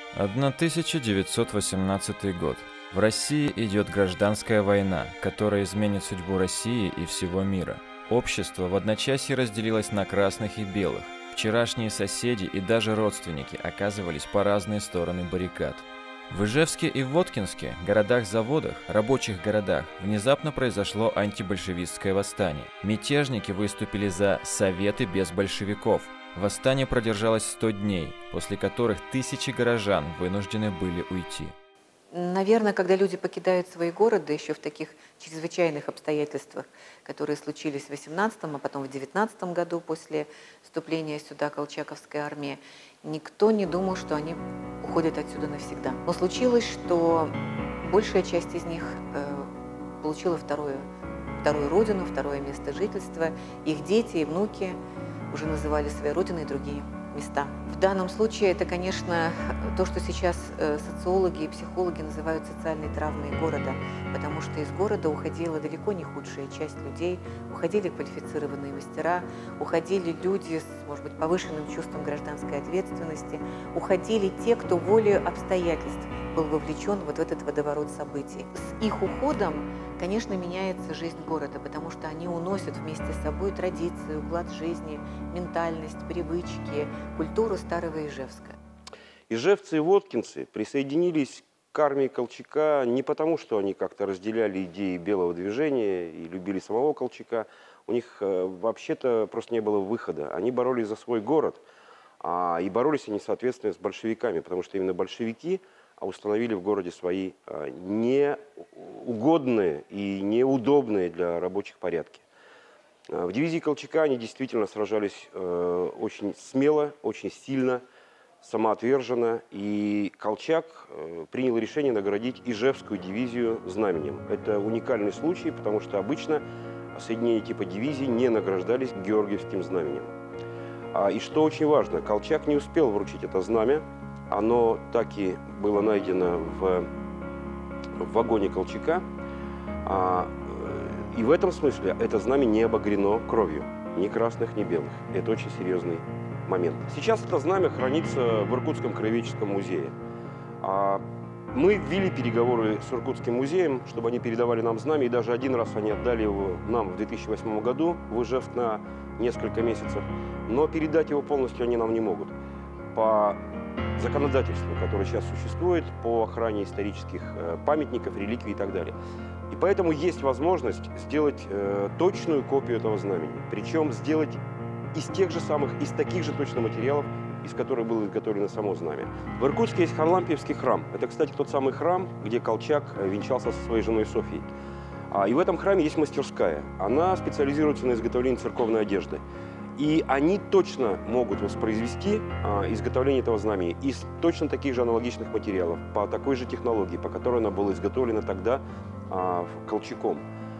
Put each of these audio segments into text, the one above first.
1918 год. В России идет гражданская война, которая изменит судьбу России и всего мира. Общество в одночасье разделилось на красных и белых. Вчерашние соседи и даже родственники оказывались по разные стороны баррикад. В Ижевске и Воткинске, городах-заводах, рабочих городах, внезапно произошло антибольшевистское восстание. Мятежники выступили за «Советы без большевиков». Восстание продержалось 100 дней, после которых тысячи горожан вынуждены были уйти. Наверное, когда люди покидают свои города еще в таких чрезвычайных обстоятельствах, которые случились в 18-м, а потом в 19-м году после вступления сюда колчаковской армии, никто не думал, что они уходят отсюда навсегда. Но случилось, что большая часть из них получила вторую родину, второе место жительства. Их дети и внуки уже называли своей родиной другие места. В данном случае это, конечно, то, что сейчас социологи и психологи называют социальной травмой города, потому что из города уходила далеко не худшая часть людей, уходили квалифицированные мастера, уходили люди с, может быть, повышенным чувством гражданской ответственности, уходили те, кто волею обстоятельств был вовлечен вот в этот водоворот событий. С их уходом, конечно, меняется жизнь города, потому что они уносят вместе с собой традиции, уклад жизни, ментальность, привычки, культуру старого Ижевска. Ижевцы и воткинцы присоединились к армии Колчака не потому, что они как-то разделяли идеи белого движения и любили самого Колчака. У них вообще-то просто не было выхода. Они боролись за свой город, и боролись они, соответственно, с большевиками, потому что именно большевики установили в городе свои неугодные и неудобные для рабочих порядки. В дивизии Колчака они действительно сражались очень смело, очень сильно, самоотверженно. И Колчак принял решение наградить Ижевскую дивизию знаменем. Это уникальный случай, потому что обычно соединения типа дивизий не награждались Георгиевским знаменем. И что очень важно, Колчак не успел вручить это знамя. Оно так и было найдено в вагоне Колчака. И в этом смысле это знамя не обогрено кровью, ни красных, ни белых. Это очень серьезный момент. Сейчас это знамя хранится в Иркутском краеведческом музее. Мы ввели переговоры с Иркутским музеем, чтобы они передавали нам знамя, и даже один раз они отдали его нам в 2008 году в Ижевск на несколько месяцев. Но передать его полностью они нам не могут. По законодательству, которое сейчас существует по охране исторических памятников, реликвий и так далее. И поэтому есть возможность сделать точную копию этого знамени. Причем сделать из таких же точно материалов, из которых было изготовлено само знамя. В Иркутске есть Харлампиевский храм. Это, кстати, тот самый храм, где Колчак венчался со своей женой Софьей. И в этом храме есть мастерская. Она специализируется на изготовлении церковной одежды. И они точно могут воспроизвести изготовление этого знамени из точно таких же аналогичных материалов, по такой же технологии, по которой оно было изготовлено тогда Колчаком.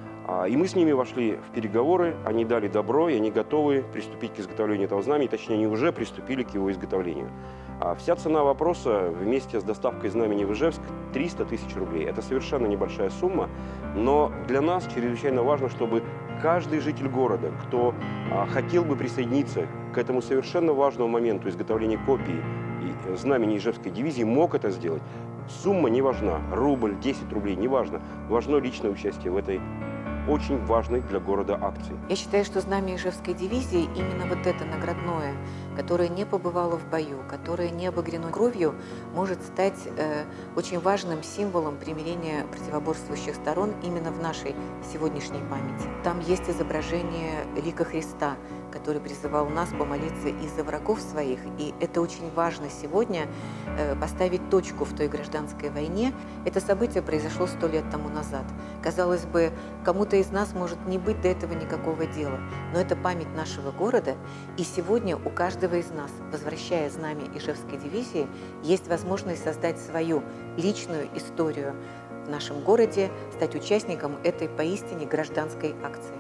И мы с ними вошли в переговоры, они дали добро, и они готовы приступить к изготовлению этого знамени, точнее, они уже приступили к его изготовлению. Вся цена вопроса вместе с доставкой знамени в Ижевск 300 тысяч рублей. Это совершенно небольшая сумма, но для нас чрезвычайно важно, чтобы каждый житель города, кто хотел бы присоединиться к этому совершенно важному моменту изготовления копии и знамени Ижевской дивизии, мог это сделать. Сумма не важна, рубль, 10 рублей, не важно. Важно личное участие в этой очень важной для города акции. Я считаю, что знамя Ижевской дивизии, именно вот это наградное, которое не побывало в бою, которое не обогрено кровью, может стать очень важным символом примирения противоборствующих сторон именно в нашей сегодняшней памяти. Там есть изображение лика Христа, который призывал нас помолиться и за врагов своих. И это очень важно сегодня поставить точку в той гражданской войне. Это событие произошло 100 лет тому назад. Казалось бы, кому-то из нас может не быть до этого никакого дела. Но это память нашего города. И сегодня у каждого из нас, возвращая знамя Ижевской дивизии, есть возможность создать свою личную историю в нашем городе, стать участником этой поистине гражданской акции.